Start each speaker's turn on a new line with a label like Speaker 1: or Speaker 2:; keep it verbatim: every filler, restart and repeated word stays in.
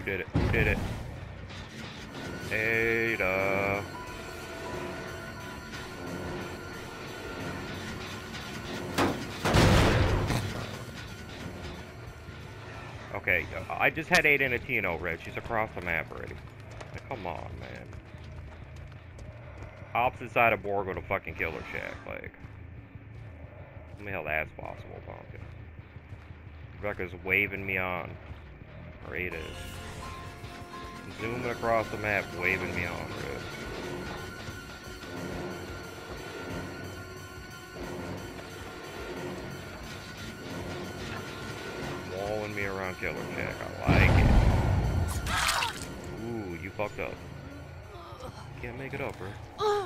Speaker 1: did it? Who did it? Ada. Okay, I just had Ada in a Tino red. She's across the map already. Like, come on, man. Opposite side of Borgo to fucking Killer Shack. Like, how the hell that's possible, Pumpkin? Rebecca's waving me on. Or Ada is. Zooming across the map, waving me on, bro. Walling me around Killer Shack. I like it. Ooh, you fucked up. Can't make it up, bro.